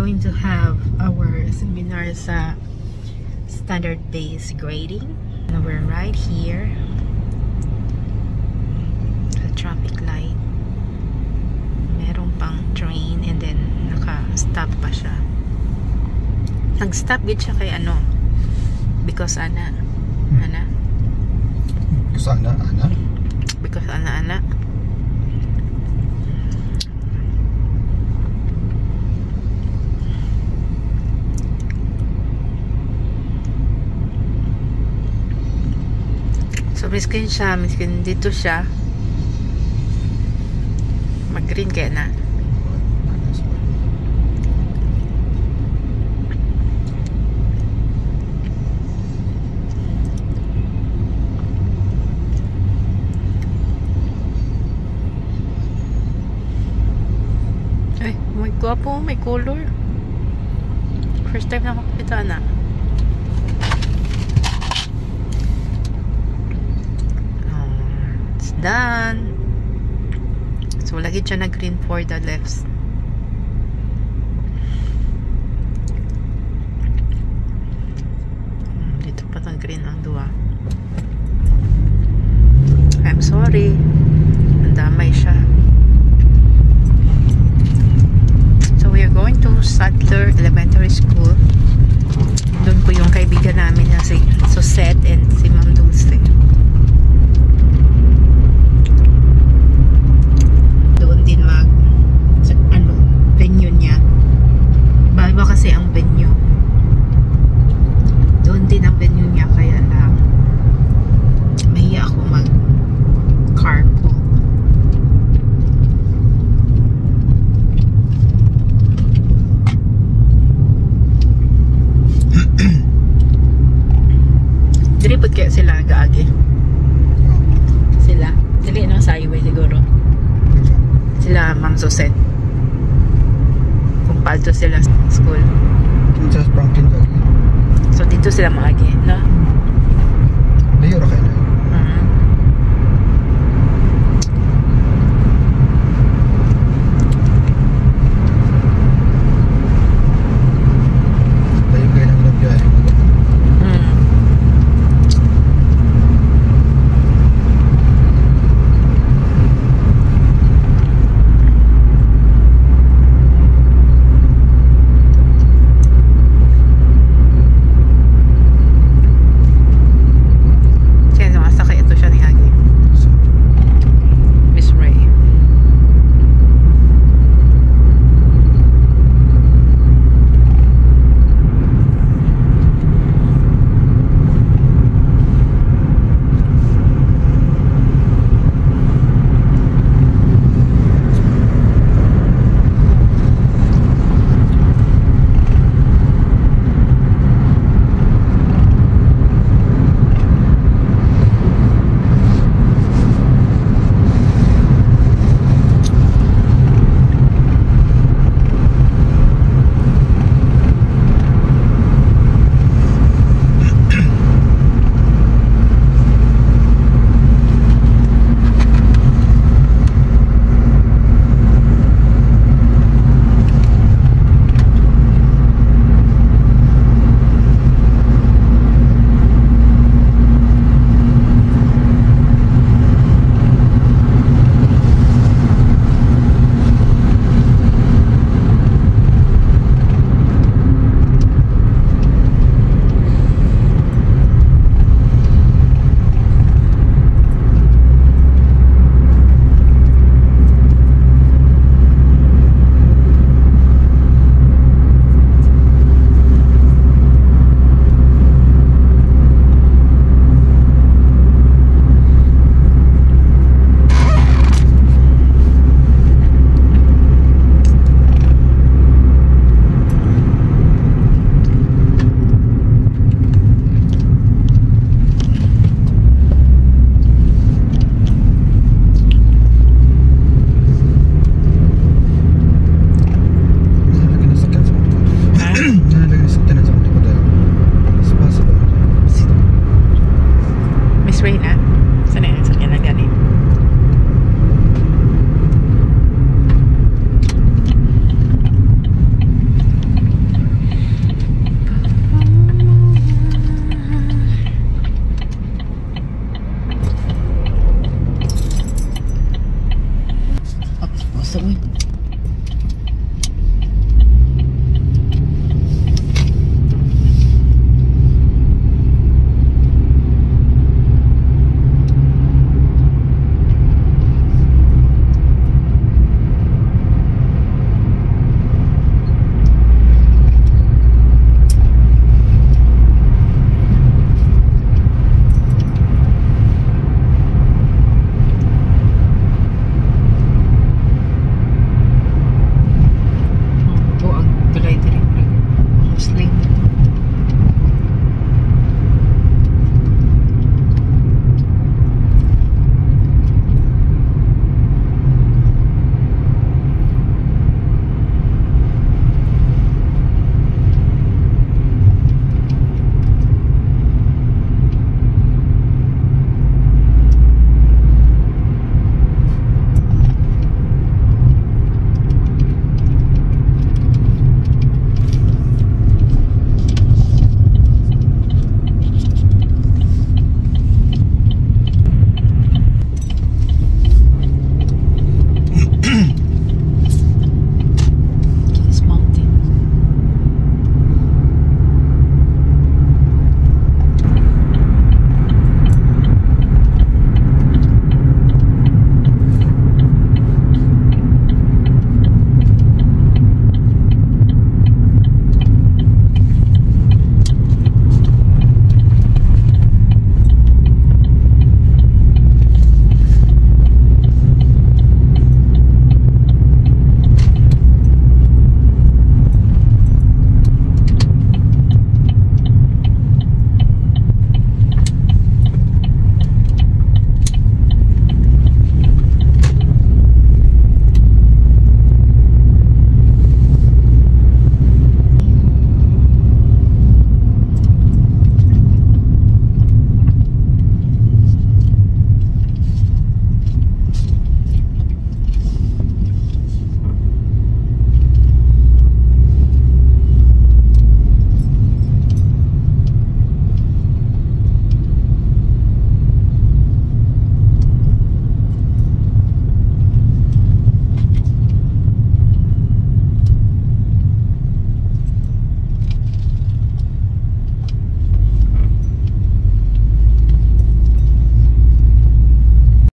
going to have our seminar sa standard-based grading. And we're right here sa traffic light. Meron pang train and then naka-stop pa siya. Nag-stop gid siya kay ano? Because ana. Because ana. Because ana. So miskin dito siya mag-green kaya na. Ay, may gwapo, may color. First time na makakita na. Done. So lagi siya na green for the lefts. Dito pa ng green ang dua. I'm sorry. Andamay siya. So we are going to Sattler Elementary School. Doon po yung kaibigan namin na si Susette and si Ma'am Dulce. Venue niya. Iba kasi ang venue. Doon din ang venue niya, kaya lang mahiya ako mag carpool. Diripot kaya sila gaagi. Sila nang sa highway siguro. Sila Ma'am Susette. Palto sila sa school. Just Franklin lagi. So dito sila maagi, no?